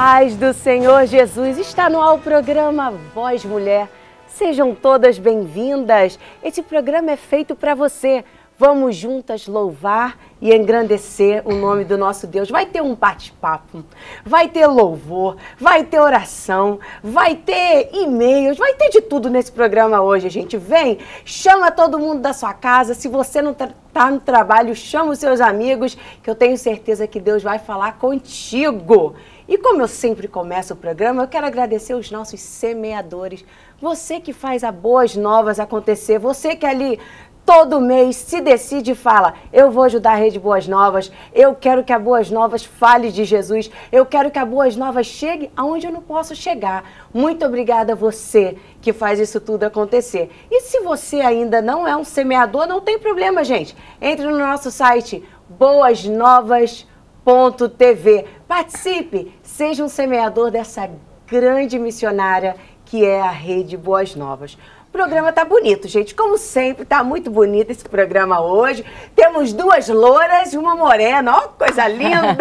paz do Senhor Jesus. Está no ar o programa Voz Mulher. Sejam todas bem-vindas. Esse programa é feito para você. Vamos juntas louvar e engrandecer o nome do nosso Deus. Vai ter um bate-papo, vai ter louvor, vai ter oração, vai ter e-mails, vai ter de tudo nesse programa hoje, gente. Vem, chama todo mundo da sua casa. Se você não está no trabalho, chama os seus amigos, que eu tenho certeza que Deus vai falar contigo. E como eu sempre começo o programa, eu quero agradecer os nossos semeadores. Você que faz a Boas Novas acontecer, você que ali todo mês se decide e fala, eu vou ajudar a Rede Boas Novas, eu quero que a Boas Novas fale de Jesus, eu quero que a Boas Novas chegue aonde eu não posso chegar. Muito obrigada a você que faz isso tudo acontecer. E se você ainda não é um semeador, não tem problema, gente. Entre no nosso site boasnovas.tv. Participe, seja um semeador dessa grande missionária que é a Rede Boas Novas. O programa tá bonito, gente. Como sempre, tá muito bonito esse programa hoje. Temos duas louras e uma morena. Ó, coisa linda!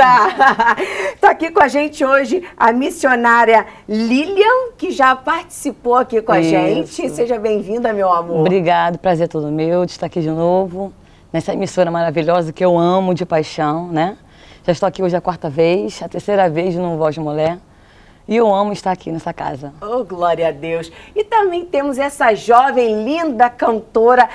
Tá aqui com a gente hoje a missionária Lilian, que já participou aqui com a gente. Seja bem-vinda, meu amor. Obrigada, prazer é todo meu de estar aqui de novo, nessa emissora maravilhosa que eu amo de paixão, né? Já estou aqui hoje a quarta vez, a terceira vez no Voz Mulher. E eu amo estar aqui nessa casa. Oh, glória a Deus. E também temos essa jovem, linda cantora,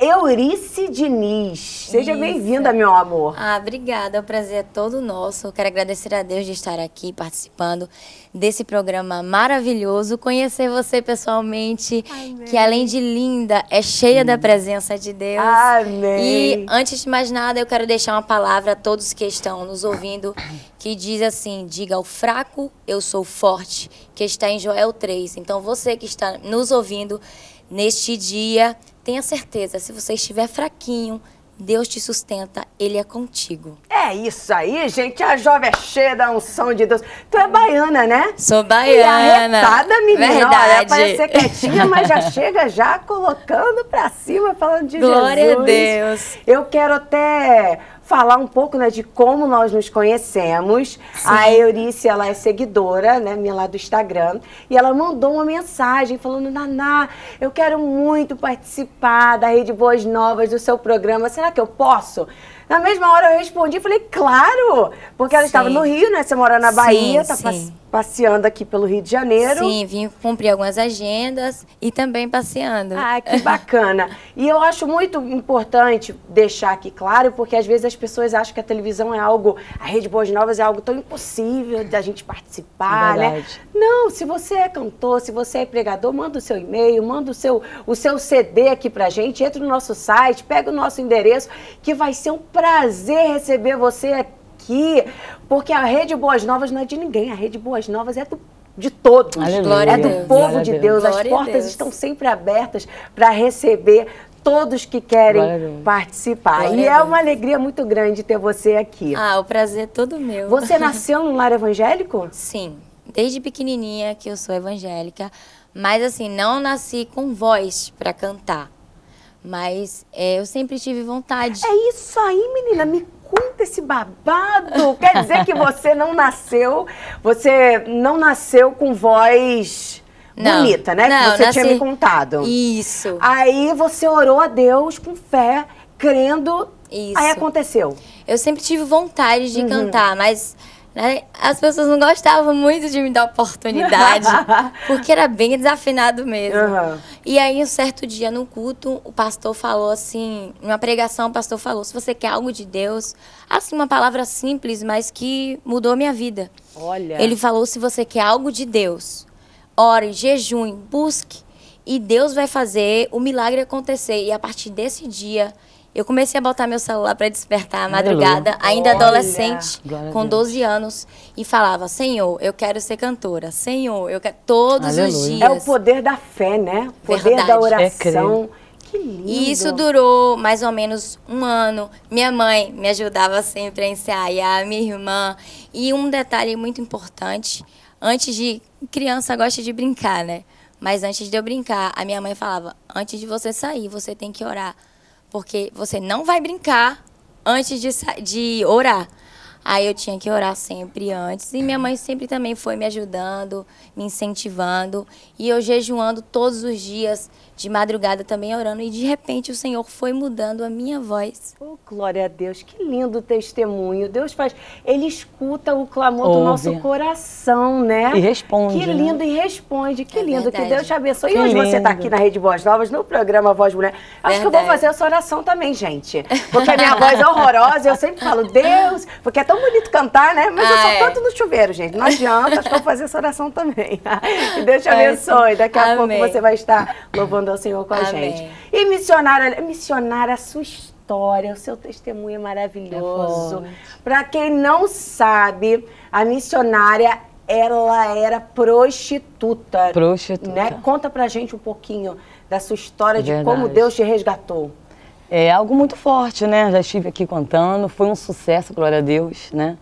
Eurice Diniz. Seja bem-vinda, meu amor. Ah, obrigada. O prazer é todo nosso. Eu quero agradecer a Deus de estar aqui participando desse programa maravilhoso. Conhecer você pessoalmente, amém, que além de linda, é cheia da presença de Deus. Amém. E antes de mais nada, eu quero deixar uma palavra a todos que estão nos ouvindo, que diz assim, diga ao fraco, eu sou forte, que está em Joel 3. Então, você que está nos ouvindo neste dia, tenha certeza, se você estiver fraquinho, Deus te sustenta, Ele é contigo. É isso aí, gente. A jovem é cheia da unção de Deus. Tu é baiana, né? Sou baiana. E arretada, menina. Verdade. Olha, parece ser quietinha, mas já chega já colocando pra cima, falando de Glória Jesus. a Deus. Eu quero até falar um pouco, né, de como nós nos conhecemos. Sim. A Eurice, ela é seguidora, né, minha lá do Instagram, e ela mandou uma mensagem falando, Naná, eu quero muito participar da Rede Boas Novas, do seu programa, será que eu posso? Na mesma hora eu respondi, falei, claro, porque ela estava no Rio, né, você mora na Bahia, tá passeando aqui pelo Rio de Janeiro. Sim, vim cumprir algumas agendas e também passeando. Ah, que bacana. E eu acho muito importante deixar aqui claro, porque às vezes as pessoas acham que a televisão é algo, a Rede Boas Novas é algo tão impossível da gente participar, né? Não, se você é cantor, se você é pregador, manda o seu e-mail, manda o seu CD aqui pra gente, entra no nosso site, pega o nosso endereço, que vai ser um prazer receber você aqui, porque a Rede Boas Novas não é de ninguém, a Rede Boas Novas é de todos, Aleluia. É do povo de Deus, as portas estão sempre abertas para receber todos que querem participar. E é uma alegria muito grande ter você aqui. Ah, o prazer é todo meu. Você nasceu num lar evangélico? Sim, desde pequenininha que eu sou evangélica, mas assim, não nasci com voz para cantar. Mas eu sempre tive vontade. É isso aí, menina, me conta esse babado. Quer dizer que você não nasceu com voz bonita, né? Não, que você tinha me contado. Isso. Aí você orou a Deus com fé, crendo. Isso. Aí aconteceu. Eu sempre tive vontade de cantar, mas né, as pessoas não gostavam muito de me dar oportunidade, porque era bem desafinado mesmo. E aí, um certo dia no culto, o pastor falou assim, numa pregação, o pastor falou, se você quer algo de Deus, assim, uma palavra simples, mas que mudou minha vida. Olha. Ele falou, se você quer algo de Deus, ore, jejum, busque, e Deus vai fazer o milagre acontecer. E a partir desse dia, eu comecei a botar meu celular para despertar à madrugada, ainda adolescente, com 12 anos, e falava, Senhor, eu quero ser cantora, Senhor, eu quero todos os dias. É o poder da fé, né? O poder da oração. Que lindo. E isso durou mais ou menos um ano. Minha mãe me ajudava sempre a ensaiar, minha irmã. E um detalhe muito importante, antes de... Criança gosta de brincar, né? Mas antes de eu brincar, a minha mãe falava, antes de você sair, você tem que orar. Porque você não vai brincar antes de orar. Aí eu tinha que orar sempre antes. E minha mãe sempre também foi me ajudando, me incentivando. E eu jejuando todos os dias, de madrugada também orando. E de repente o Senhor foi mudando a minha voz. Oh, glória a Deus, que lindo testemunho. Deus faz, Ele escuta o clamor do nosso coração, né? E responde. Que lindo, e responde. Que lindo, verdade. que Deus te abençoe. Que E hoje você lindo. está aqui na Rede Voz Novas, no programa Voz Mulher. Acho que eu vou fazer essa oração também, gente. Porque a minha voz é horrorosa, eu sempre falo, Deus, porque é tão bonito cantar, né? Mas eu só canto no chuveiro, gente. Não adianta, acho que eu vou fazer essa oração também. E Deus te abençoe. Daqui a pouco você vai estar louvando ao Senhor com a gente. E missionária, a sua história, o seu testemunho é maravilhoso. Para quem não sabe, a missionária, ela era prostituta. Né? Conta pra gente um pouquinho da sua história, de como Deus te resgatou. É algo muito forte, né? Já estive aqui contando, foi um sucesso, glória a Deus, né?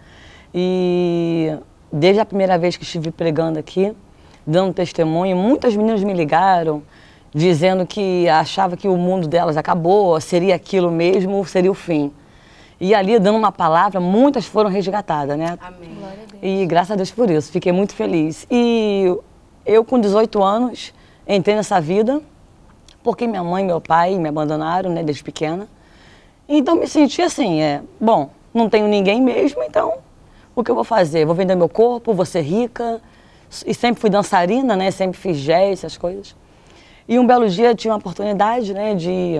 E desde a primeira vez que estive pregando aqui, dando testemunho, muitas meninas me ligaram, dizendo que achava que o mundo delas acabou, seria aquilo mesmo, seria o fim. E ali, dando uma palavra, muitas foram resgatadas, né? Amém. Glória a Deus. E graças a Deus por isso, fiquei muito feliz. E eu, com 18 anos, entrei nessa vida, porque minha mãe e meu pai me abandonaram, né, desde pequena. Então me senti assim, bom, não tenho ninguém mesmo, então o que eu vou fazer? Vou vender meu corpo, vou ser rica. E sempre fui dançarina, né, sempre fiz jazz, essas coisas. E um belo dia eu tinha uma oportunidade, né,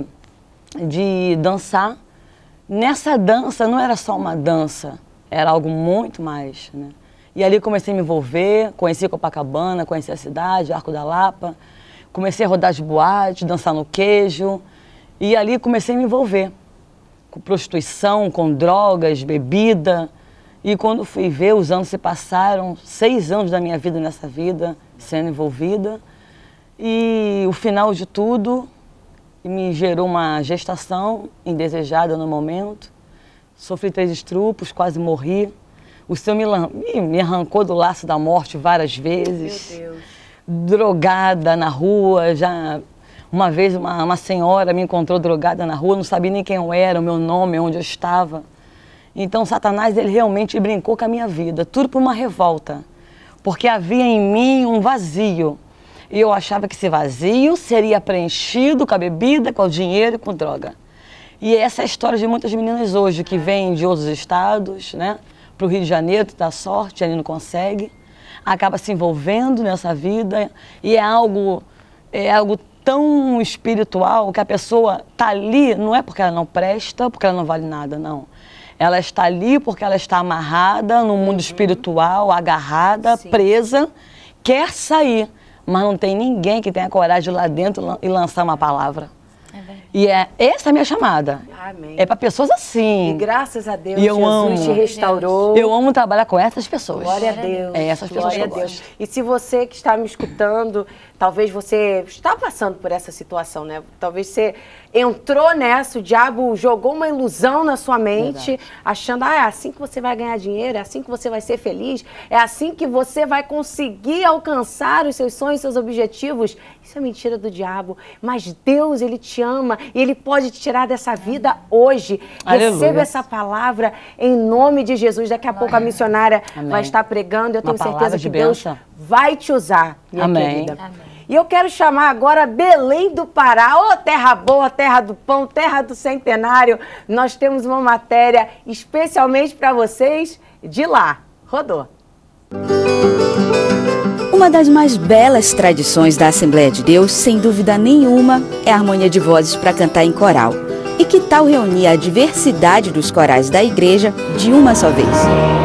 de dançar. Nessa dança não era só uma dança, era algo muito mais, né? E ali comecei a me envolver, conheci Copacabana, conheci a cidade, Arco da Lapa. Comecei a rodar de boate, dançar no queijo. E ali comecei a me envolver com prostituição, com drogas, bebida. E quando fui ver, os anos se passaram, 6 anos da minha vida nessa vida, sendo envolvida. E o final de tudo me gerou uma gestação indesejada no momento. Sofri 3 estrupos, quase morri. O Senhor me arrancou do laço da morte várias vezes. Meu Deus. Drogada na rua, já uma vez uma senhora me encontrou drogada na rua, não sabia nem quem eu era, o meu nome, onde eu estava. Então Satanás, ele realmente brincou com a minha vida, tudo por uma revolta, porque havia em mim um vazio. E eu achava que esse vazio seria preenchido com a bebida, com o dinheiro e com droga. E essa é a história de muitas meninas hoje, que vêm de outros estados, né, para o Rio de Janeiro, que dá sorte, ali não consegue. Acaba se envolvendo nessa vida e é algo tão espiritual que a pessoa está ali, não é porque ela não presta, porque ela não vale nada, não. Ela está ali porque ela está amarrada no mundo espiritual, agarrada, presa, quer sair, mas não tem ninguém que tenha coragem de ir lá dentro e lançar uma palavra. E essa é a minha chamada. Amém. É para pessoas assim. E graças a Deus, E eu Jesus amo. te restaurou. Eu amo trabalhar com essas pessoas. Glória a Deus. É essas pessoas Glória que eu a Deus. gosto. E se você que está me escutando, talvez você está passando por essa situação, né? Talvez você entrou nessa, o diabo jogou uma ilusão na sua mente, achando, é assim que você vai ganhar dinheiro, é assim que você vai ser feliz, é assim que você vai conseguir alcançar os seus sonhos, seus objetivos. Isso é mentira do diabo. Mas Deus, Ele te ama e Ele pode te tirar dessa vida hoje. Aleluia. Receba essa palavra em nome de Jesus. Daqui a pouco a missionária vai estar pregando. Eu tenho certeza que Deus vai te usar, minha querida. Amém. E eu quero chamar agora Belém do Pará. Ô, terra boa, terra do pão, terra do centenário. Nós temos uma matéria especialmente para vocês de lá. Rodou. Uma das mais belas tradições da Assembleia de Deus, sem dúvida nenhuma, é a harmonia de vozes para cantar em coral. E que tal reunir a diversidade dos corais da igreja de uma só vez?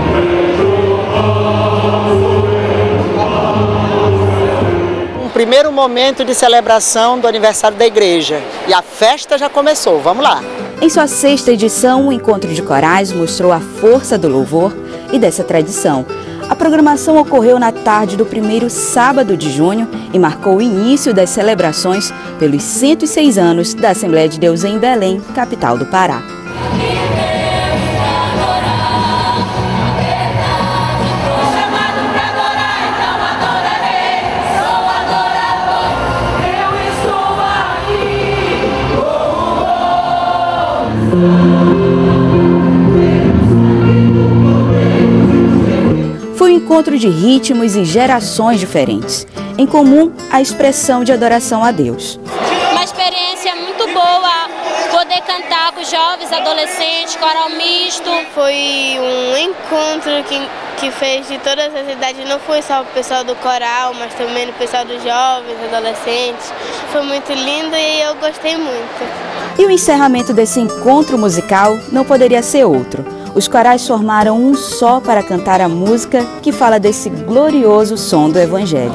Um primeiro momento de celebração do aniversário da igreja. E a festa já começou, vamos lá! Em sua 6ª edição, o Encontro de Corais mostrou a força do louvor e dessa tradição. A programação ocorreu na tarde do primeiro sábado de junho e marcou o início das celebrações pelos 106 anos da Assembleia de Deus em Belém, capital do Pará. encontro de ritmos e gerações diferentes. Em comum, a expressão de adoração a Deus. Uma experiência muito boa, poder cantar com jovens, adolescentes, coral misto. Foi um encontro que fez de todas as idades, não foi só o pessoal do coral, mas também o pessoal dos jovens, adolescentes. Foi muito lindo e eu gostei muito. E o encerramento desse encontro musical não poderia ser outro. Os corais formaram um só para cantar a música que fala desse glorioso som do Evangelho.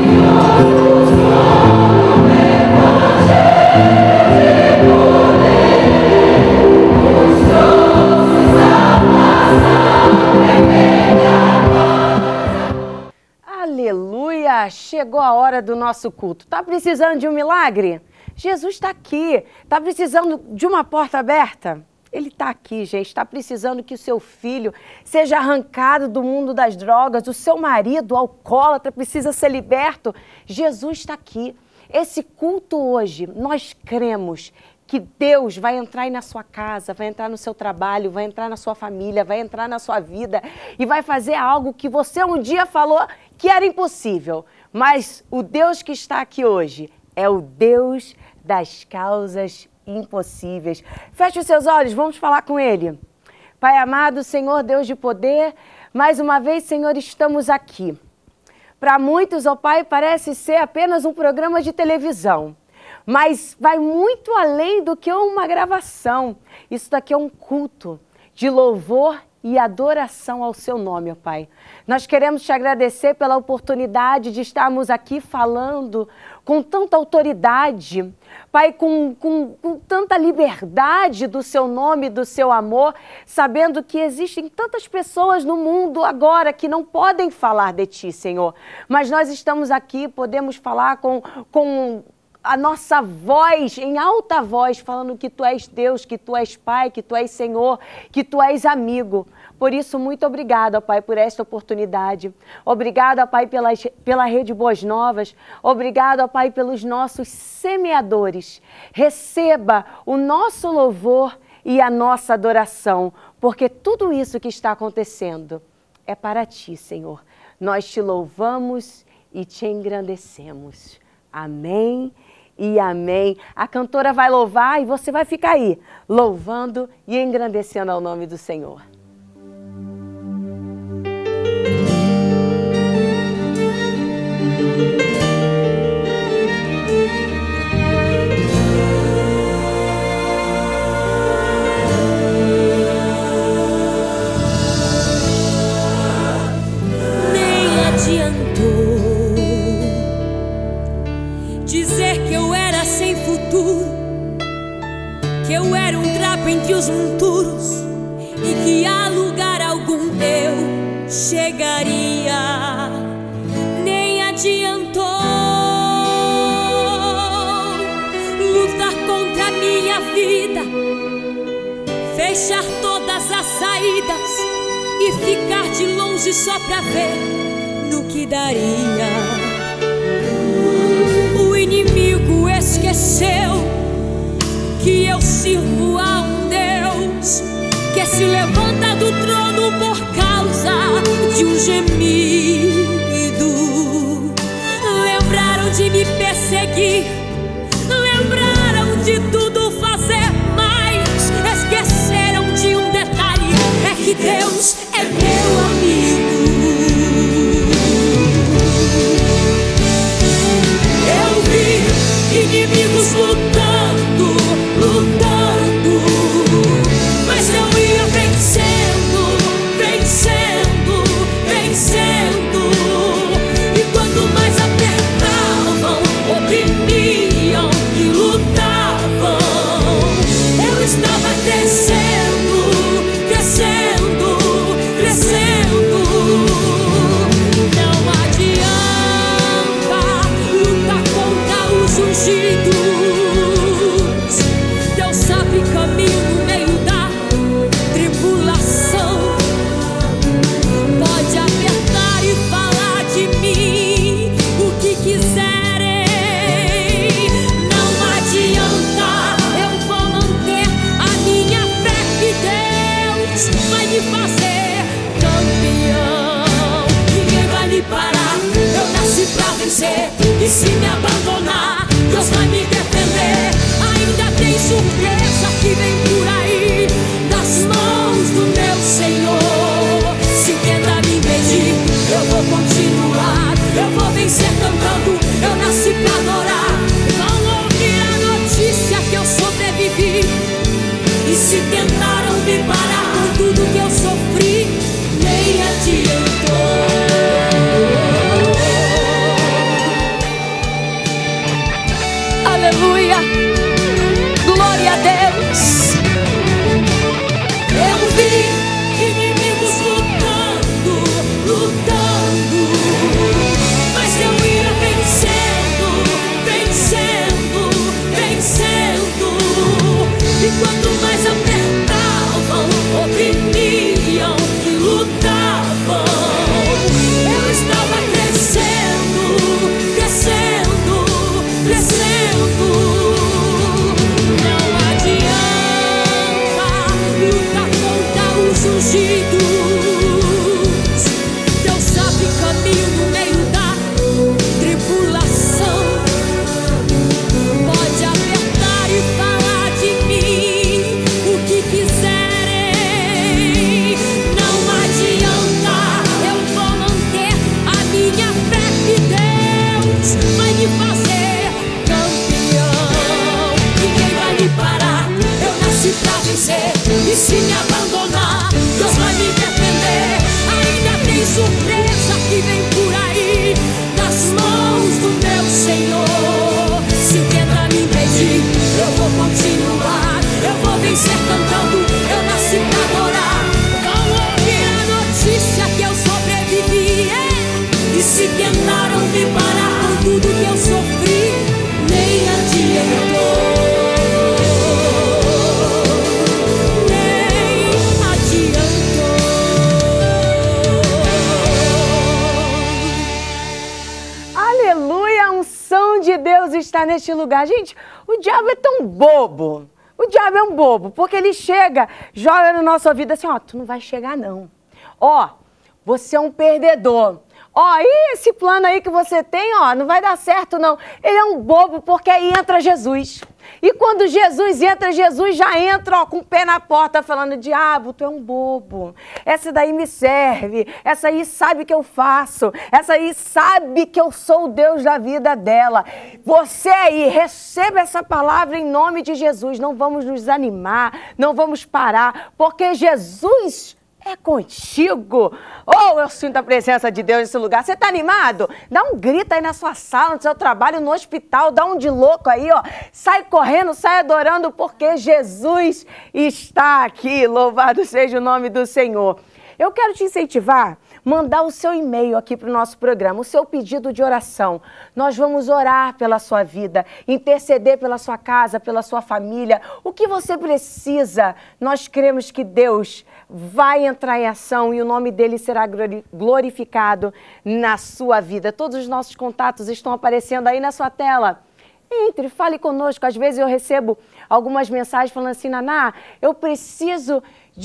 Aleluia! Chegou a hora do nosso culto. Tá precisando de um milagre? Jesus está aqui. Está precisando de uma porta aberta? Ele está aqui, gente. Está precisando que o seu filho seja arrancado do mundo das drogas, o seu marido alcoólatra precisa ser liberto. Jesus está aqui. Esse culto hoje, nós cremos que Deus vai entrar aí na sua casa, vai entrar no seu trabalho, vai entrar na sua família, vai entrar na sua vida e vai fazer algo que você um dia falou que era impossível. Mas o Deus que está aqui hoje é o Deus das causas impossíveis. Feche os seus olhos, vamos falar com Ele. Pai amado, Senhor Deus de poder, mais uma vez, Senhor, estamos aqui. Para muitos, ó Pai, parece ser apenas um programa de televisão, mas vai muito além do que uma gravação. Isso daqui é um culto de louvor e adoração ao seu nome, ó Pai. Nós queremos te agradecer pela oportunidade de estarmos aqui falando com tanta autoridade, Pai, com tanta liberdade do seu nome, do seu amor, sabendo que existem tantas pessoas no mundo agora que não podem falar de Ti, Senhor. Mas nós estamos aqui, podemos falar com a nossa voz, em alta voz, falando que Tu és Deus, que Tu és Pai, que Tu és Senhor, que Tu és amigo. Por isso, muito obrigada, Pai, por esta oportunidade. Obrigada, Pai, pela Rede Boas Novas. Obrigada, Pai, pelos nossos semeadores. Receba o nosso louvor e a nossa adoração, porque tudo isso que está acontecendo é para Ti, Senhor. Nós Te louvamos e Te engrandecemos. Amém e amém. A cantora vai louvar e você vai ficar aí, louvando e engrandecendo ao nome do Senhor. Nem adiantou dizer que eu era sem futuro, que eu era um trapo entre os monturos e que a lugar algum eu chegaria. Nem adiantou lutar contra a minha vida, fechar todas as saídas e ficar de longe só pra ver no que daria. O inimigo esqueceu que eu sirvo a um Deus que se levanta do trono por causa de um gemido. Lembraram de me perseguir, lembraram de tudo fazer, mas esqueceram de um detalhe: é que Deus é meu amigo. Eu vi inimigos lutando, mas eu ia vencendo, vencendo, vencendo. E quanto mais apertavam, oprimiam, vivo. Não adianta lutar contra os ungidos. Deus sabe caminho no meio da tribulação. Pode apertar e falar de mim o que quiserem. Não adianta, eu vou manter a minha fé e Deus vai me fazer campeão. Ninguém vai me parar, eu nasci pra vencer. E se me abandonar, Deus vai me defender. Ainda tem surpresa que vem por aí, das mãos do meu Senhor. Se tenta me impedir, eu vou continuar. Eu vou vencer cantando, eu nasci pra adorar. Vão ouvir a notícia que eu sobrevivi, E se tentaram me parar por tudo que eu sofri, nem adiantou. Nem adiantou. Aleluia, a unção de Deus está neste lugar. Gente, o diabo é tão bobo. O diabo é um bobo, porque ele chega, joga na nossa vida assim, ó, tu não vai chegar não. Ó, você é um perdedor. Ó, e esse plano aí que você tem, ó, não vai dar certo não. Ele é um bobo porque aí entra Jesus. E quando Jesus entra, Jesus já entra, ó, com o pé na porta falando, diabo, tu é um bobo. Essa daí me serve, essa aí sabe que eu faço, essa aí sabe que eu sou o Deus da vida dela. Você aí, receba essa palavra em nome de Jesus. Não vamos nos desanimar, não vamos parar, porque Jesus é contigo. Oh, eu sinto a presença de Deus nesse lugar. Você está animado? Dá um grito aí na sua sala, no seu trabalho, no hospital. Dá um de louco aí, ó. Sai correndo, sai adorando, porque Jesus está aqui. Louvado seja o nome do Senhor. Eu quero te incentivar, mandar o seu e-mail aqui para o nosso programa, o seu pedido de oração. Nós vamos orar pela sua vida, interceder pela sua casa, pela sua família. O que você precisa, nós cremos que Deus vai entrar em ação e o nome dele será glorificado na sua vida. Todos os nossos contatos estão aparecendo aí na sua tela. Entre, fale conosco. Às vezes eu recebo algumas mensagens falando assim, Naná, eu preciso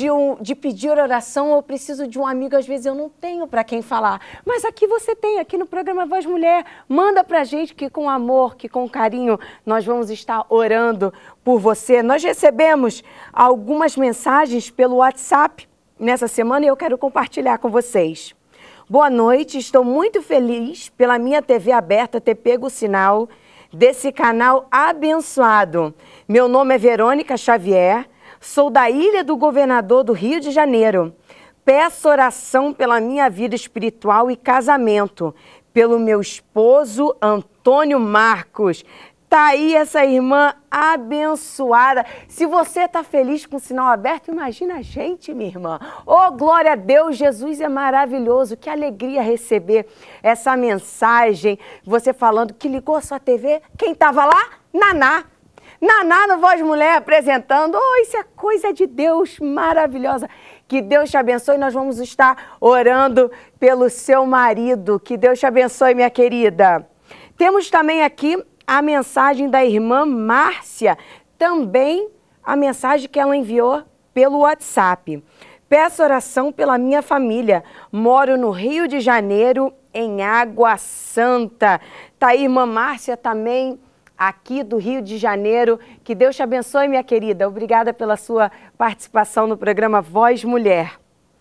de pedir oração, eu preciso de um amigo, às vezes eu não tenho para quem falar. Mas aqui você tem, aqui no programa Voz Mulher, manda pra gente que com amor, que com carinho, nós vamos estar orando por você. Nós recebemos algumas mensagens pelo WhatsApp nessa semana e eu quero compartilhar com vocês. Boa noite, estou muito feliz pela minha TV aberta ter pego o sinal desse canal abençoado. Meu nome é Verônica Xavier, sou da Ilha do Governador do Rio de Janeiro. Peço oração pela minha vida espiritual e casamento, pelo meu esposo Antônio Marcos. Tá aí essa irmã abençoada. Se você tá feliz com o sinal aberto, imagina a gente, minha irmã. Oh, glória a Deus, Jesus é maravilhoso. Que alegria receber essa mensagem. Você falando que ligou a sua TV. Quem tava lá? Naná. Naná no Voz Mulher apresentando. Oh, isso é coisa de Deus maravilhosa. Que Deus te abençoe. Nós vamos estar orando pelo seu marido. Que Deus te abençoe, minha querida. Temos também aqui a mensagem da irmã Márcia, também a mensagem que ela enviou pelo WhatsApp. Peço oração pela minha família. Moro no Rio de Janeiro, em Água Santa. Tá aí, irmã Márcia, também aqui do Rio de Janeiro. Que Deus te abençoe, minha querida. Obrigada pela sua participação no programa Voz Mulher.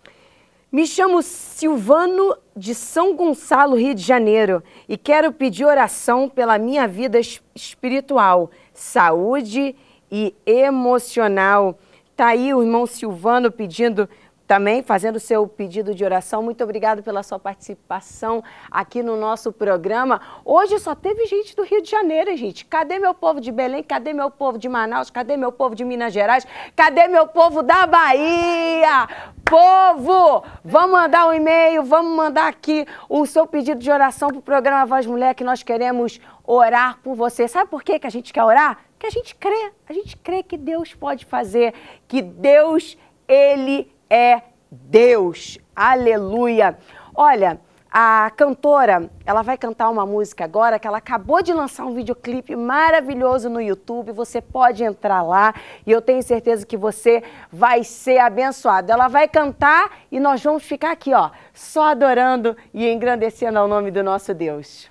Me chamo Silvano de São Gonçalo, Rio de Janeiro, e quero pedir oração pela minha vida espiritual, saúde e emocional. Tá aí o irmão Silvano pedindo também, fazendo o seu pedido de oração. Muito obrigado pela sua participação aqui no nosso programa. Hoje só teve gente do Rio de Janeiro, gente. Cadê meu povo de Belém? Cadê meu povo de Manaus? Cadê meu povo de Minas Gerais? Cadê meu povo da Bahia? Povo, vamos mandar um e-mail, vamos mandar aqui o seu pedido de oração para o programa Voz Mulher, que nós queremos orar por você. Sabe por que a gente quer orar? Porque a gente crê que Deus pode fazer, que Deus, Ele é Deus. Aleluia. Olha, A cantora, ela vai cantar uma música agora que ela acabou de lançar um videoclipe maravilhoso no YouTube. Você pode entrar lá e eu tenho certeza que você vai ser abençoado. Ela vai cantar e nós vamos ficar aqui, ó, só adorando e engrandecendo ao nome do nosso Deus.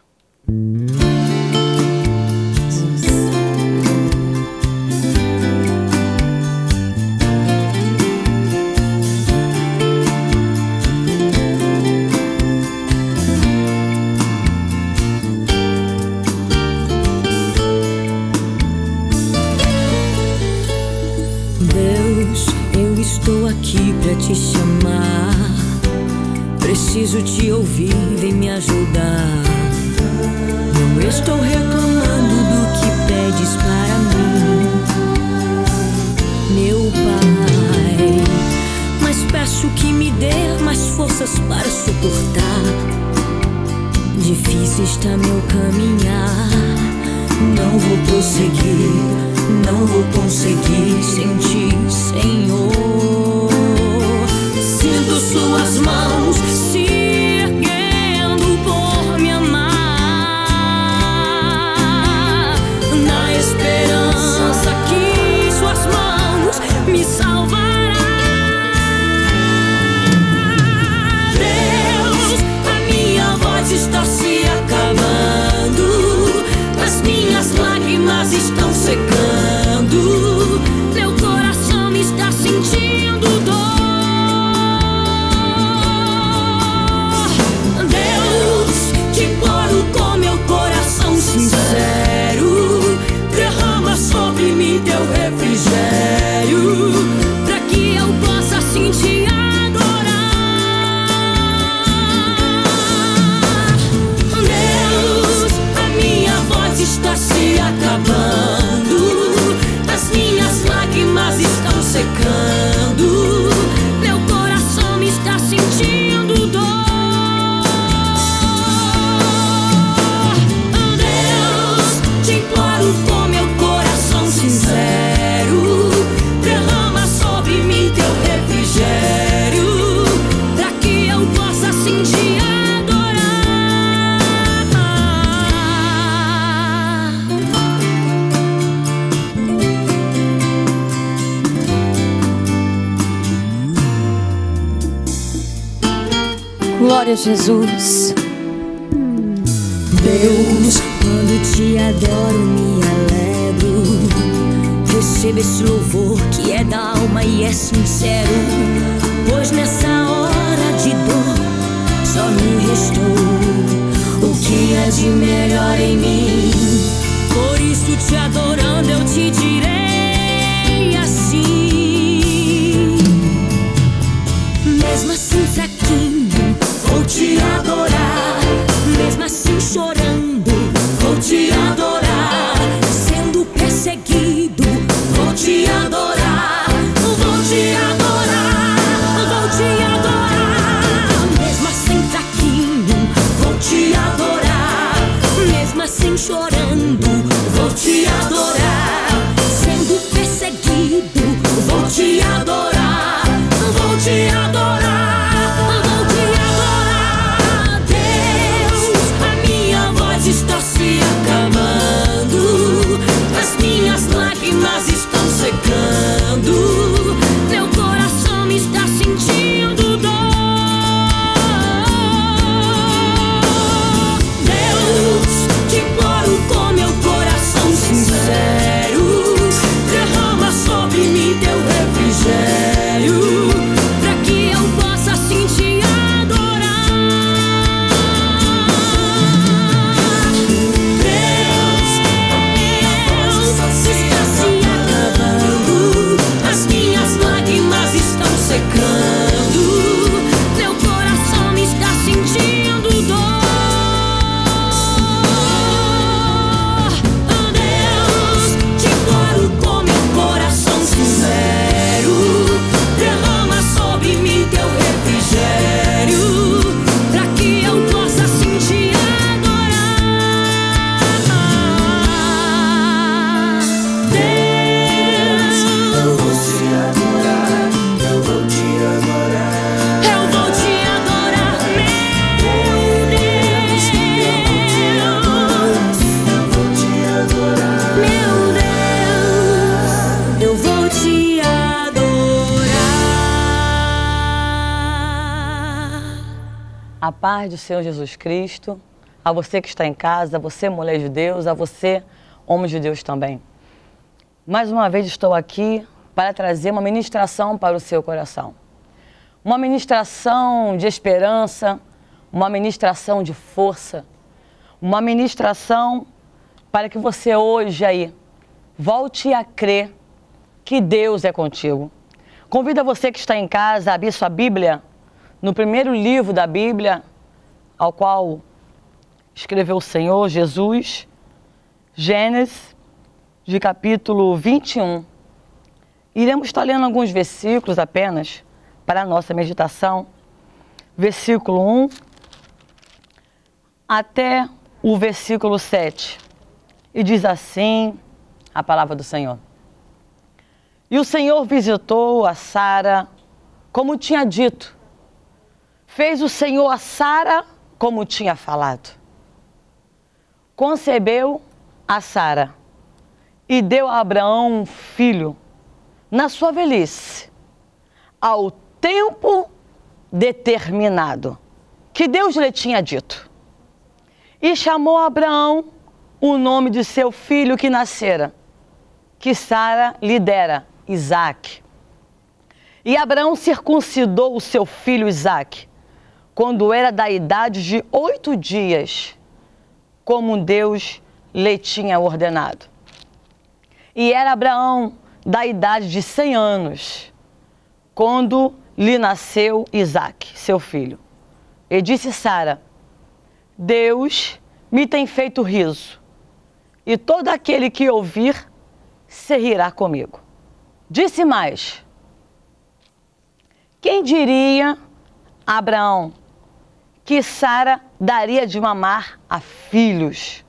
Estou aqui pra te chamar, preciso te ouvir, vem me ajudar. Não estou reclamando do que pedes para mim, meu Pai, mas peço que me dê mais forças para suportar. Difícil está meu caminhar, não vou prosseguir, não vou conseguir sem ti, Senhor. Sinto suas mãos se erguendo por me amar, na esperança que suas mãos me salvarão. Deus, a minha voz está se acabando, as minhas lágrimas estão secando, meu coração está sentindo dor. Deus, te imploro com meu coração sincero, derrama sobre mim teu refrigério, pra que eu possa assim te adorar. Deus, a minha voz está se acabando, as minhas lágrimas estão secando, meu coração está sentindo dor. Deus, te imploro com meu coração sincero, derrama sobre mim teu refrigério, pra que eu possa assim te adorar. Glória a Jesus. Deus, quando te adoro me alegro, receba esse louvor que é da alma e é sincero, pois nessa hora de dor só me restou o que é de melhor em mim. Por isso te adorando eu te direi assim, mesmo assim fraquinho vou te adorar, mesmo assim chorando vou te adorar, sendo perseguido vou te adorar, vou te adorar, vou te adorar, mesmo assim fraquinho vou te adorar, mesmo assim chorando vou te adorar, sendo perseguido vou te adorar, vou te adorar. Está se acabando, as minhas lágrimas estão secando. A paz do Senhor Jesus Cristo, a você que está em casa, a você, mulher de Deus, a você, homem de Deus também. Mais uma vez estou aqui para trazer uma ministração para o seu coração. Uma ministração de esperança, uma ministração de força, uma ministração para que você hoje aí volte a crer que Deus é contigo. Convido você que está em casa a abrir sua Bíblia no primeiro livro da Bíblia, ao qual escreveu o Senhor Jesus, Gênesis, de capítulo 21. Iremos estar lendo alguns versículos apenas para a nossa meditação. Versículo 1 até o versículo 7. E diz assim a palavra do Senhor. E o Senhor visitou a Sara como tinha dito. Fez o Senhor a Sara como tinha falado. Concebeu a Sara e deu a Abraão um filho na sua velhice, ao tempo determinado que Deus lhe tinha dito. E chamou a Abraão o nome de seu filho que nascera, que Sara lhe dera, Isaque. E Abraão circuncidou o seu filho Isaque, quando era da idade de 8 dias, como Deus lhe tinha ordenado. E era Abraão da idade de 100 anos, quando lhe nasceu Isaque, seu filho. E disse Sara: Deus me tem feito riso, e todo aquele que ouvir se rirá comigo. Disse mais: quem diria a Abraão que Sara daria de mamar a filhos?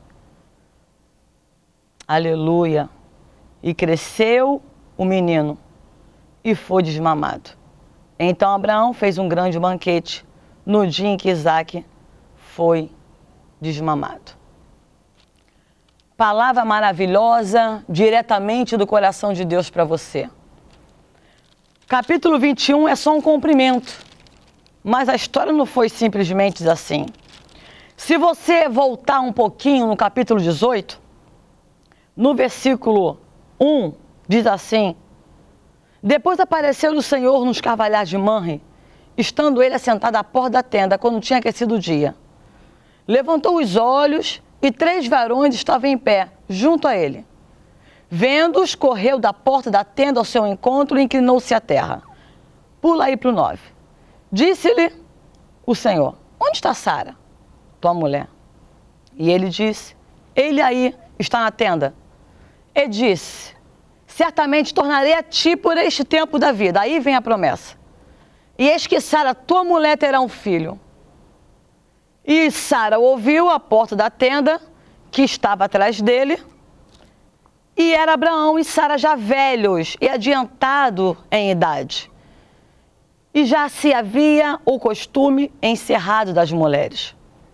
Aleluia! E cresceu o menino e foi desmamado. Então Abraão fez um grande banquete no dia em que Isaque foi desmamado. Palavra maravilhosa, diretamente do coração de Deus para você. Capítulo 21 é só um cumprimento. Mas a história não foi simplesmente assim. Se você voltar um pouquinho no capítulo 18, no versículo 1, diz assim: depois apareceu o Senhor nos carvalhais de Manre, estando ele assentado à porta da tenda, quando tinha aquecido o dia. Levantou os olhos e 3 varões estavam em pé, junto a ele. Vendo-os, correu da porta da tenda ao seu encontro e inclinou-se à terra. Pula aí para o 9. Disse-lhe o Senhor: onde está Sara, tua mulher? E ele disse: ele aí está na tenda. E disse: certamente tornarei a ti por este tempo da vida. Aí vem a promessa. E eis que Sara, tua mulher, terá um filho. E Sara ouviu a porta da tenda, que estava atrás dele, e era Abraão e Sara já velhos e adiantado em idade. E já se havia o costume encerrado das mulheres.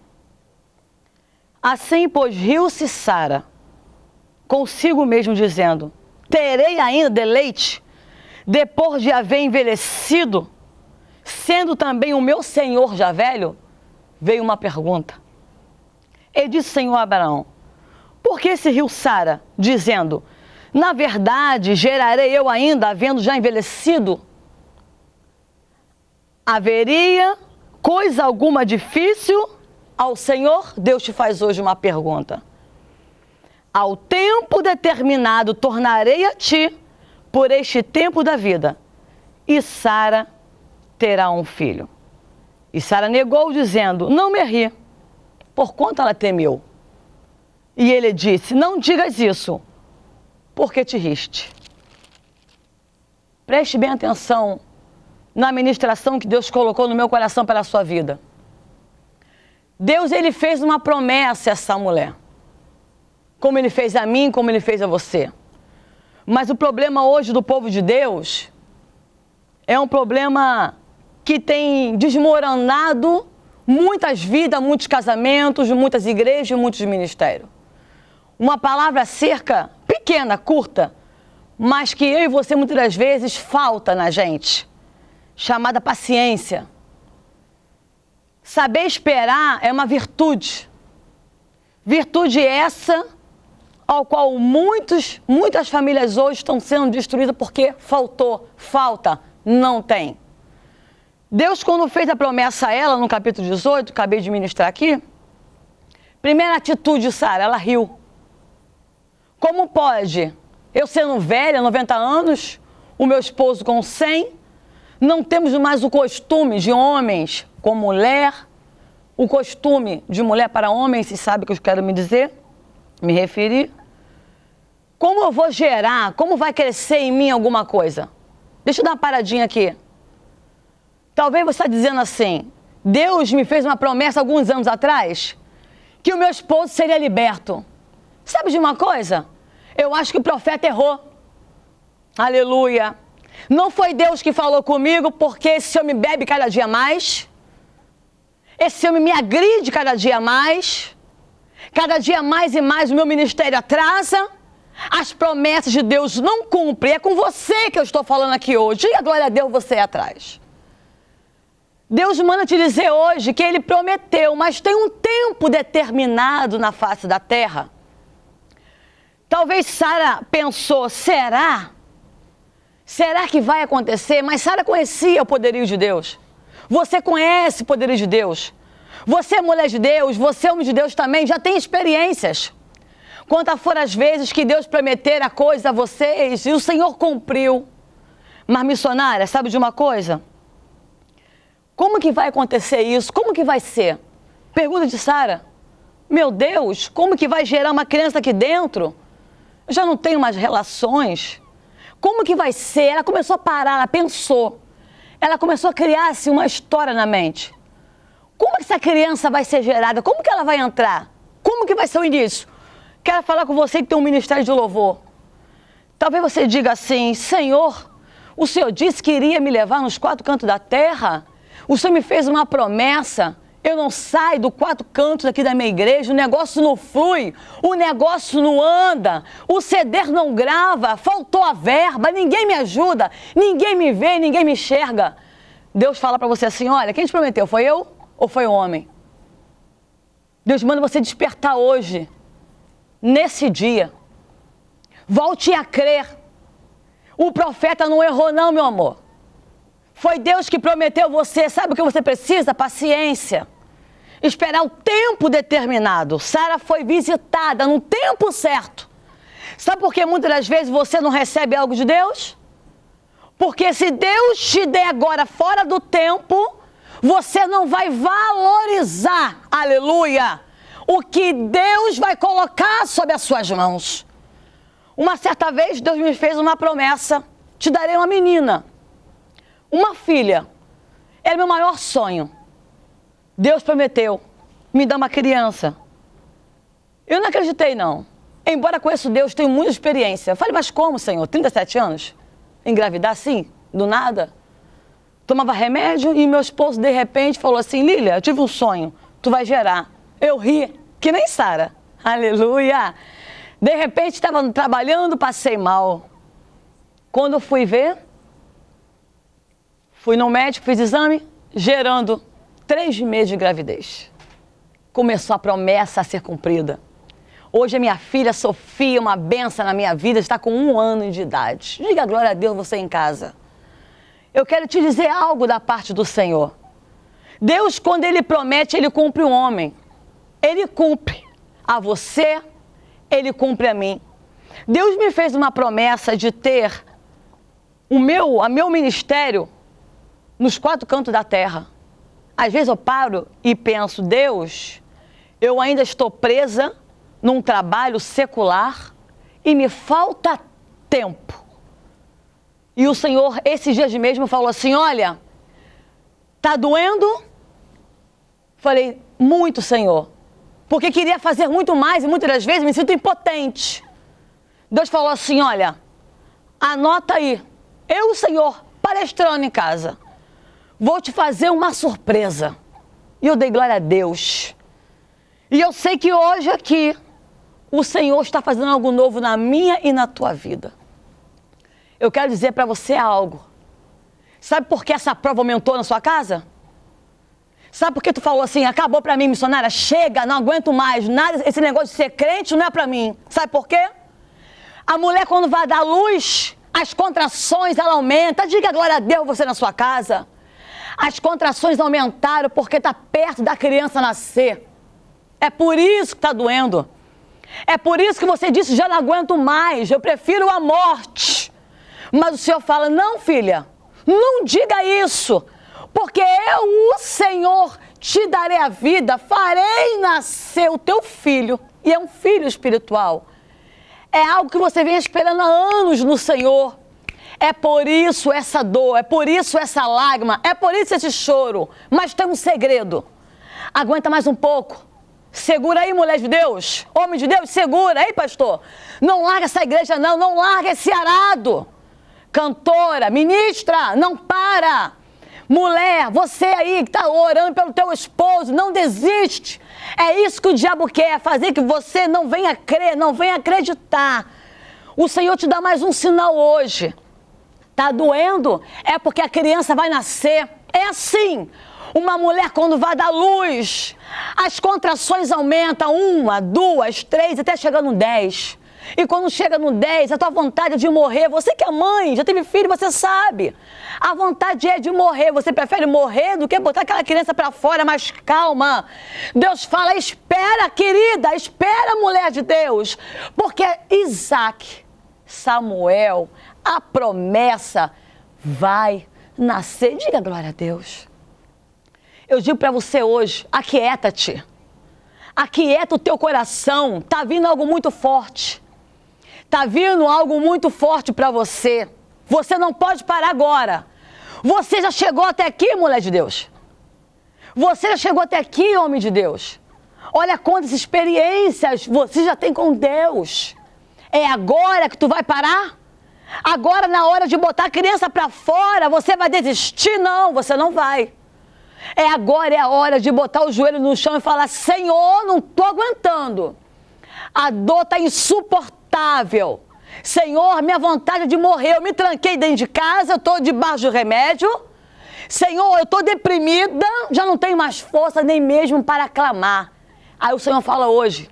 Assim, pois, riu-se Sara consigo mesmo, dizendo: terei ainda deleite, depois de haver envelhecido, sendo também o meu senhor já velho? Veio uma pergunta. E disse o Senhor a Abraão: por que se riu Sara, dizendo: na verdade, gerarei eu ainda, havendo já envelhecido? Haveria coisa alguma difícil ao Senhor? Deus te faz hoje uma pergunta. Ao tempo determinado tornarei a ti por este tempo da vida, e Sara terá um filho. E Sara negou, dizendo: não me ri, porquanto ela temeu. E ele disse: não digas isso, porque te riste. Preste bem atenção na ministração que Deus colocou no meu coração para a sua vida. Deus, ele fez uma promessa a essa mulher, como ele fez a mim, como ele fez a você. Mas o problema hoje do povo de Deus é um problema que tem desmoronado muitas vidas, muitos casamentos, muitas igrejas, muitos ministérios. Uma palavra cerca pequena, curta, mas que eu e você muitas das vezes falta na gente, chamada paciência. Saber esperar é uma virtude. Virtude essa ao qual muitas famílias hoje estão sendo destruídas porque falta, não tem. Deus, quando fez a promessa a ela, no capítulo 18, acabei de ministrar aqui, primeira atitude de Sara, ela riu. Como pode? Eu sendo velha, 90 anos, o meu esposo com 100, não temos mais o costume de homens com mulher, o costume de mulher para homem, se sabe o que eu quero me referir. Como eu vou gerar, como vai crescer em mim alguma coisa? Deixa eu dar uma paradinha aqui. Talvez você está dizendo assim, Deus me fez uma promessa alguns anos atrás, que o meu esposo seria liberto. Sabe de uma coisa? Eu acho que o profeta errou. Aleluia. Não foi Deus que falou comigo, porque esse homem bebe cada dia mais. Esse homem me agride cada dia mais. Cada dia mais e mais o meu ministério atrasa. As promessas de Deus não cumprem. É com você que eu estou falando aqui hoje. Diga glória a Deus, você atrás. Deus manda te dizer hoje que Ele prometeu, mas tem um tempo determinado na face da terra. Talvez Sara pensou, será? Será que vai acontecer? Mas Sara conhecia o poderio de Deus. Você conhece o poderio de Deus. Você é mulher de Deus, você é homem de Deus também, já tem experiências. Quantas foram as vezes que Deus prometeu a coisa a vocês e o Senhor cumpriu. Mas missionária, sabe de uma coisa? Como que vai acontecer isso? Como que vai ser? Pergunta de Sara. Meu Deus, como que vai gerar uma criança aqui dentro? Eu já não tenho mais relações. Como que vai ser? Ela começou a parar, ela pensou. Ela começou a criar-se uma história na mente. Como que essa criança vai ser gerada? Como que ela vai entrar? Como que vai ser o início? Quero falar com você que tem um ministério de louvor. Talvez você diga assim, Senhor, o Senhor disse que iria me levar nos 4 cantos da terra. O Senhor me fez uma promessa. Eu não saio do 4 cantos aqui da minha igreja, o negócio não flui, o negócio não anda, o CD não grava, faltou a verba, ninguém me ajuda, ninguém me vê, ninguém me enxerga. Deus fala para você assim, olha, quem te prometeu, foi eu ou foi o homem? Deus manda você despertar hoje, nesse dia. Volte a crer. O profeta não errou não, meu amor. Foi Deus que prometeu você. Sabe o que você precisa? Paciência. Esperar o tempo determinado. Sara foi visitada no tempo certo. Sabe por que muitas das vezes você não recebe algo de Deus? Porque se Deus te der agora fora do tempo, você não vai valorizar, aleluia, o que Deus vai colocar sob as suas mãos. Uma certa vez Deus me fez uma promessa, te darei uma menina, uma filha. Era meu maior sonho. Deus prometeu, me dá uma criança. Eu não acreditei não. Embora conheço Deus, tenho muita experiência. Eu falei, mas como, Senhor? 37 anos? Engravidar assim, do nada? Tomava remédio e meu esposo de repente falou assim, Lília, eu tive um sonho, tu vai gerar. Eu ri, que nem Sara. Aleluia! De repente estava trabalhando, passei mal. Quando eu fui ver, fui no médico, fiz exame, gerando 3 meses de gravidez. Começou a promessa a ser cumprida. Hoje a minha filha Sofia, uma benção na minha vida, está com 1 ano de idade. Diga glória a Deus você em casa. Eu quero te dizer algo da parte do Senhor. Deus, quando Ele promete, Ele cumpre o homem. Ele cumpre a você, Ele cumpre a mim. Deus me fez uma promessa de ter o meu ministério nos 4 cantos da terra. Às vezes eu paro e penso, Deus, eu ainda estou presa num trabalho secular e me falta tempo. E o Senhor, esses dias mesmo, falou assim, olha, tá doendo? Falei, muito, Senhor. Porque queria fazer muito mais e muitas das vezes me sinto impotente. Deus falou assim, olha, anota aí. Eu, Senhor, palestrando em casa, vou te fazer uma surpresa. E eu dei glória a Deus. E eu sei que hoje aqui, o Senhor está fazendo algo novo na minha e na tua vida. Eu quero dizer para você algo. Sabe por que essa prova aumentou na sua casa? Sabe por que tu falou assim, acabou pra mim, missionária? Chega, não aguento mais, nada, esse negócio de ser crente não é pra mim. Sabe por quê? A mulher quando vai dar luz, as contrações, ela aumenta. Diga glória a Deus você na sua casa. As contrações aumentaram porque está perto da criança nascer. É por isso que está doendo. É por isso que você disse, já não aguento mais, eu prefiro a morte. Mas o Senhor fala, não filha, não diga isso. Porque eu, o Senhor, te darei a vida, farei nascer o teu filho. E é um filho espiritual. É algo que você vem esperando há anos no Senhor. É por isso essa dor, é por isso essa lágrima, é por isso esse choro. Mas tem um segredo. Aguenta mais um pouco. Segura aí, mulher de Deus. Homem de Deus, segura aí, pastor. Não larga essa igreja não, não larga esse arado. Cantora, ministra, não para. Mulher, você aí que está orando pelo teu esposo, não desiste. É isso que o diabo quer, fazer que você não venha crer, não venha acreditar. O Senhor te dá mais um sinal hoje. Tá doendo? É porque a criança vai nascer. É assim. Uma mulher quando vai dar luz, as contrações aumentam, 1, 2, 3, até chegar no 10. E quando chega no 10, a tua vontade é de morrer. Você que é mãe, já teve filho, você sabe. A vontade é de morrer. Você prefere morrer do que botar aquela criança para fora, mas calma. Deus fala, espera, querida, espera, mulher de Deus. Porque Isaac, Samuel, a promessa vai nascer. Diga glória a Deus. Eu digo para você hoje, aquieta-te. Aquieta o teu coração. Tá vindo algo muito forte. Tá vindo algo muito forte para você. Você não pode parar agora. Você já chegou até aqui, mulher de Deus. Você já chegou até aqui, homem de Deus. Olha quantas experiências você já tem com Deus. É agora que tu vai parar? Agora, na hora de botar a criança para fora, você vai desistir? Não, você não vai. É agora, é a hora de botar o joelho no chão e falar, Senhor, não estou aguentando. A dor está insuportável. Senhor, minha vontade é de morrer. Eu me tranquei dentro de casa, eu estou debaixo do remédio. Senhor, eu estou deprimida, já não tenho mais força nem mesmo para clamar. Aí o Senhor fala hoje,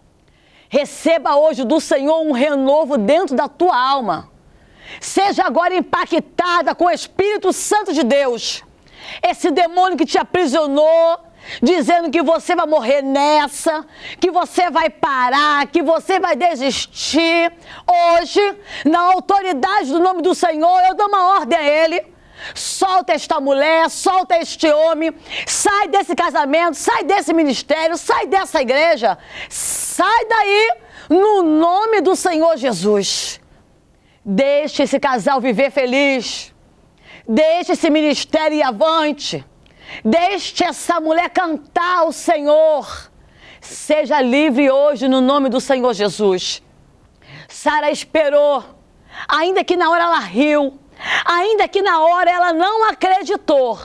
receba hoje do Senhor um renovo dentro da tua alma. Seja agora impactada com o Espírito Santo de Deus. Esse demônio que te aprisionou, dizendo que você vai morrer nessa, que você vai parar, que você vai desistir. Hoje, na autoridade do nome do Senhor, eu dou uma ordem a ele. Solta esta mulher, solta este homem, sai desse casamento, sai desse ministério, sai dessa igreja, sai daí no nome do Senhor Jesus. Deixe esse casal viver feliz, deixe esse ministério ir avante, deixe essa mulher cantar ao Senhor. Seja livre hoje no nome do Senhor Jesus. Sara esperou, ainda que na hora ela riu, ainda que na hora ela não acreditou,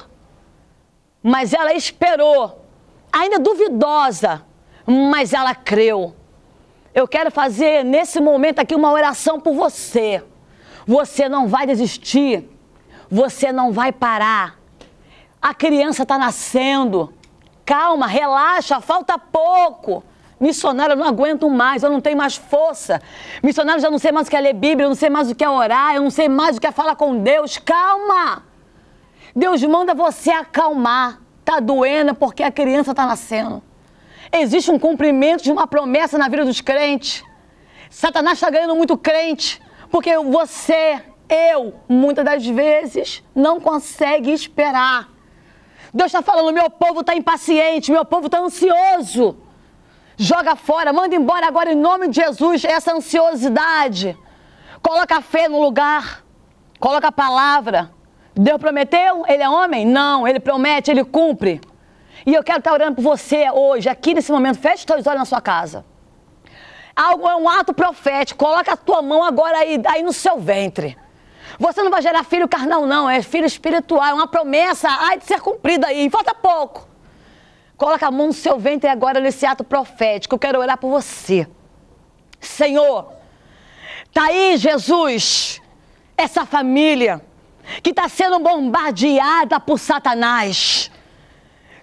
mas ela esperou, ainda duvidosa, mas ela creu. Eu quero fazer nesse momento aqui uma oração por você. Você não vai desistir, você não vai parar. A criança está nascendo. Calma, relaxa, falta pouco. Missionário, eu não aguento mais, eu não tenho mais força. Missionário, já não sei mais o que é ler Bíblia, eu não sei mais o que é orar, eu não sei mais o que é falar com Deus. Calma! Deus manda você acalmar. Está doendo porque a criança está nascendo. Existe um cumprimento de uma promessa na vida dos crentes. Satanás está ganhando muito crente, porque você, eu, muitas das vezes, não consegue esperar. Deus está falando, meu povo está impaciente, meu povo está ansioso. Joga fora, manda embora agora em nome de Jesus essa ansiosidade. Coloca a fé no lugar, coloca a palavra. Deus prometeu? Ele é homem? Não, ele promete, ele cumpre. E eu quero estar orando por você hoje, aqui nesse momento. Feche os teus olhos na sua casa. Algo é um ato profético. Coloca a tua mão agora aí no seu ventre. Você não vai gerar filho carnal, não. É filho espiritual. É uma promessa de ser cumprida aí. Falta pouco. Coloca a mão no seu ventre agora nesse ato profético. Eu quero orar por você. Senhor, tá aí, Jesus, essa família que está sendo bombardeada por Satanás.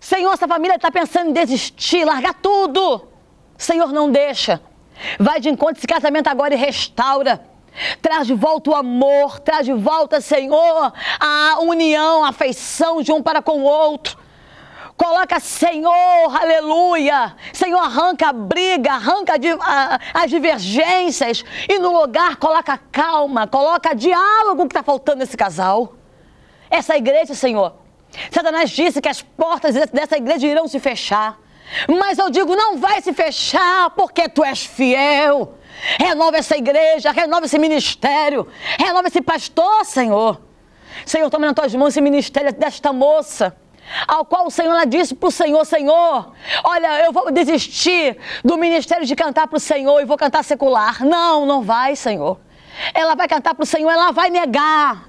Senhor, essa família está pensando em desistir, largar tudo. Senhor, não deixa. Vai de encontro esse casamento agora e restaura. Traz de volta o amor, traz de volta, Senhor, a união, a afeição de um para com o outro. Coloca, Senhor, aleluia. Senhor, arranca a briga, arranca as divergências e no lugar coloca calma, coloca diálogo que está faltando nesse casal. Essa igreja, Senhor, Satanás disse que as portas dessa igreja irão se fechar. Mas eu digo, não vai se fechar porque tu és fiel. Renova essa igreja, renova esse ministério, renova esse pastor, Senhor. Senhor, toma nas tuas mãos esse ministério desta moça, ao qual o Senhor disse para o Senhor, Senhor, olha, eu vou desistir do ministério de cantar para o Senhor e vou cantar secular. Não, não vai, Senhor. Ela vai cantar para o Senhor, ela vai negar.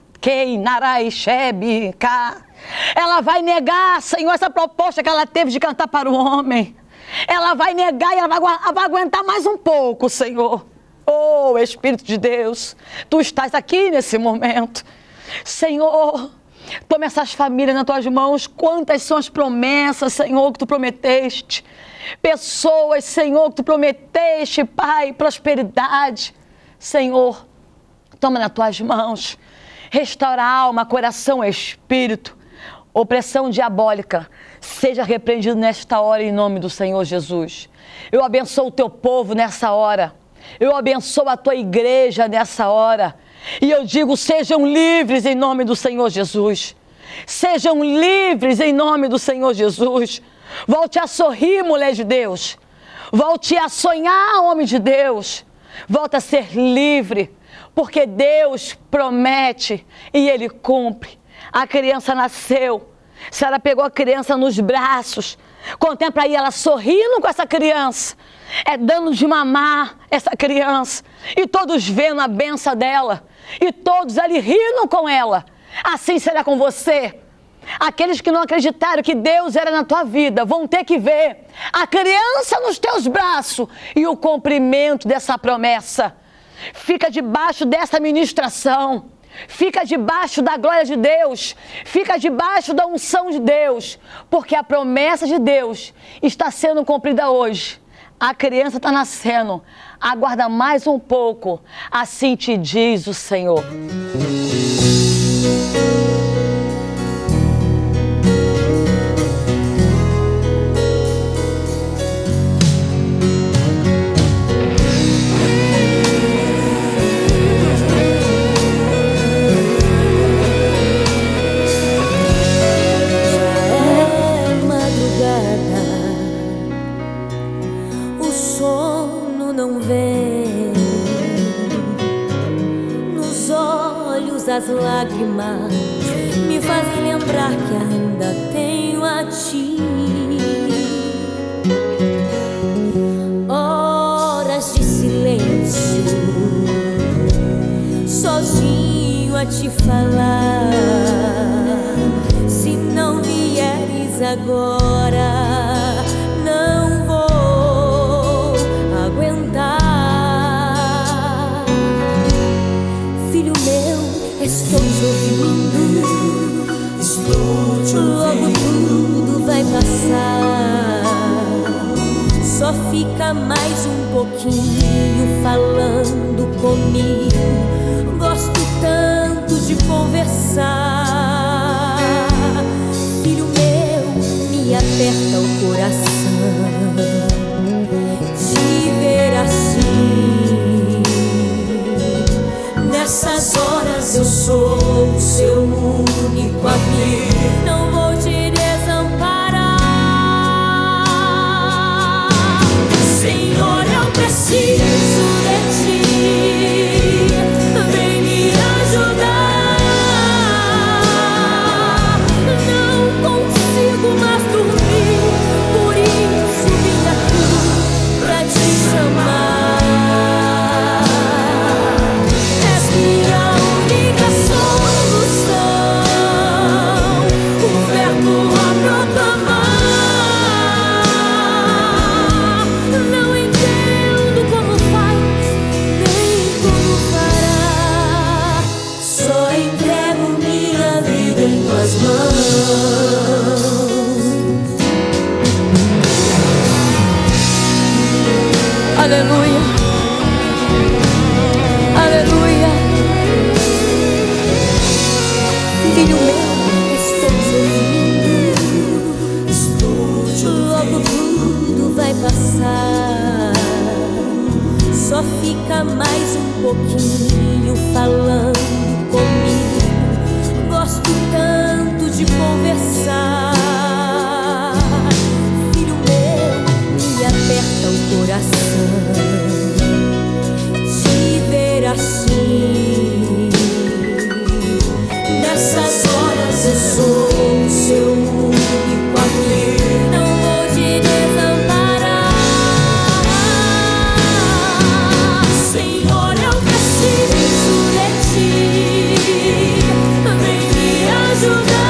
Ela vai negar, Senhor, essa proposta que ela teve de cantar para o homem. Ela vai negar e ela vai aguentar mais um pouco, Senhor. Oh, Espírito de Deus, tu estás aqui nesse momento. Senhor, toma essas famílias nas tuas mãos. Quantas são as promessas, Senhor, que tu prometeste. Pessoas, Senhor, que tu prometeste, Pai, prosperidade. Senhor, toma nas tuas mãos. Restaura a alma, coração, espírito. Opressão diabólica, seja repreendido nesta hora em nome do Senhor Jesus. Eu abençoo o teu povo nessa hora. Eu abençoo a tua igreja nessa hora. E eu digo, sejam livres em nome do Senhor Jesus. Sejam livres em nome do Senhor Jesus. Volte a sorrir, mulher de Deus. Volte a sonhar, homem de Deus. Volte a ser livre, porque Deus promete e Ele cumpre. A criança nasceu, Sara pegou a criança nos braços, contempla aí ela sorrindo com essa criança, dando de mamar essa criança, e todos vendo a bênção dela, e todos ali rindo com ela. Assim será com você. Aqueles que não acreditaram que Deus era na tua vida vão ter que ver a criança nos teus braços e o cumprimento dessa promessa. Fica debaixo dessa ministração. Fica debaixo da glória de Deus, fica debaixo da unção de Deus, porque a promessa de Deus está sendo cumprida hoje. A criança está nascendo, aguarda mais um pouco, assim te diz o Senhor. As lágrimas me fazem lembrar que ainda tenho a ti. Horas de silêncio, sozinho a te falar. Se não vieres agora, não vou aguentar. Filho meu, estou te ouvindo, logo tudo vai passar. Só fica mais um pouquinho falando comigo. Gosto tanto de conversar. Filho meu, me aperta o coração de ver assim. Nessas horas eu sou o seu único amigo. Não vou te desamparar. Senhor, eu preciso de ti. Vem me ajudar. Não consigo mais dormir, por isso vim aqui pra te chamar. O Aleluia. Aleluia. Filho meu, estou te ouvindo. Logo tudo vai passar. Só fica mais um pouquinho falando comigo. Gosto tanto de conversar. Filho meu, me aperta o coração. Te ver assim. Nessas horas eu sou o seu único amigo. Não vou te desamparar. Senhor, eu preciso de ti. Vem me ajudar.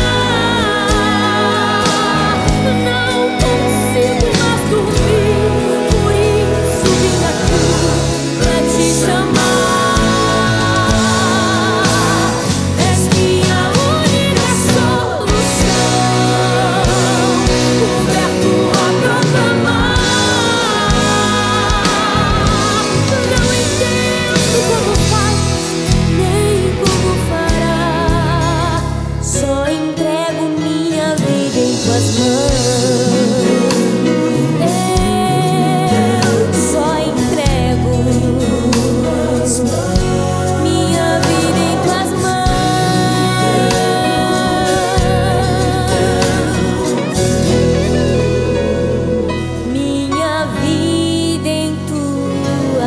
Não consigo mais dormir. Por isso vim aqui pra te chamar. És minha única solução. Coberto a proclamar. Não entendo como faz, nem como fará. Só entrego minha vida em tuas mãos. Eu só entrego minha vida em tuas mãos. Minha vida em tuas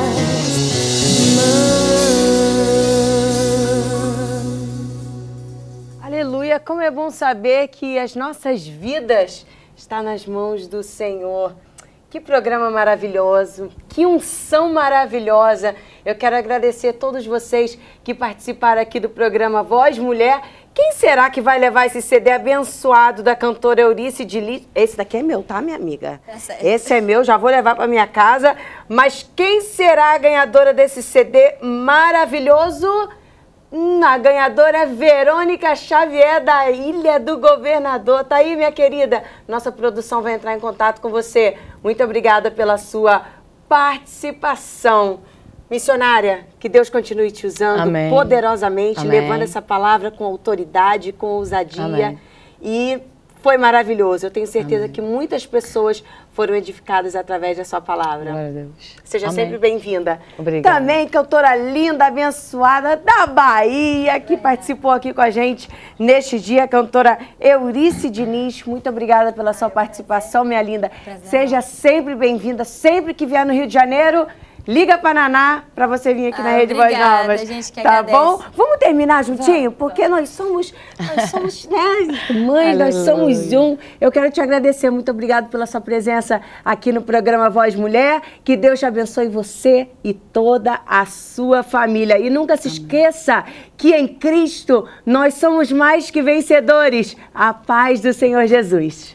mãos. Aleluia, como é bom saber que as nossas vidas estão nas mãos do Senhor. Que programa maravilhoso, que unção maravilhosa. Eu quero agradecer a todos vocês que participaram aqui do programa Voz Mulher. Quem será que vai levar esse CD abençoado da cantora Eurice Diniz? Esse daqui é meu, tá, minha amiga? Tá certo. Esse é meu, já vou levar para minha casa. Mas quem será a ganhadora desse CD maravilhoso? A ganhadora é Verônica Xavier, da Ilha do Governador. Tá aí, minha querida? Nossa produção vai entrar em contato com você. Muito obrigada pela sua participação. Missionária, que Deus continue te usando Amém. Poderosamente, Amém. levando essa palavra com autoridade, com ousadia. Amém. E foi maravilhoso. Eu tenho certeza que muitas pessoas foram edificadas através da sua palavra. Glória a Deus. Seja Amém. sempre bem-vinda. Obrigada. Também cantora linda, abençoada da Bahia, que participou aqui com a gente neste dia, a cantora Eurice Diniz. Muito obrigada pela sua participação, minha linda. Seja sempre bem-vinda, sempre que vier no Rio de Janeiro. Liga pra Naná pra você vir aqui na Rede Voz obrigada, Novas. a gente que tá agradece. bom? Vamos terminar juntinho? Porque nós somos né, mães, nós somos um. Eu quero te agradecer, muito obrigado pela sua presença aqui no programa Voz Mulher. Que Deus te abençoe você e toda a sua família. E nunca se esqueça que em Cristo nós somos mais que vencedores. A paz do Senhor Jesus.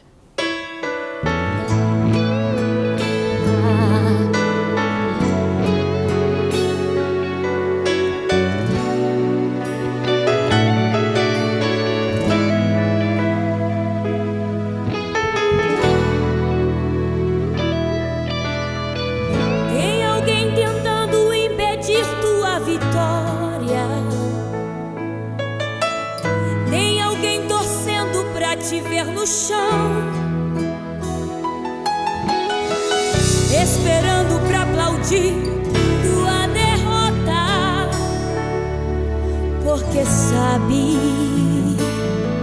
Te ver no chão, esperando pra aplaudir tua derrota, porque sabe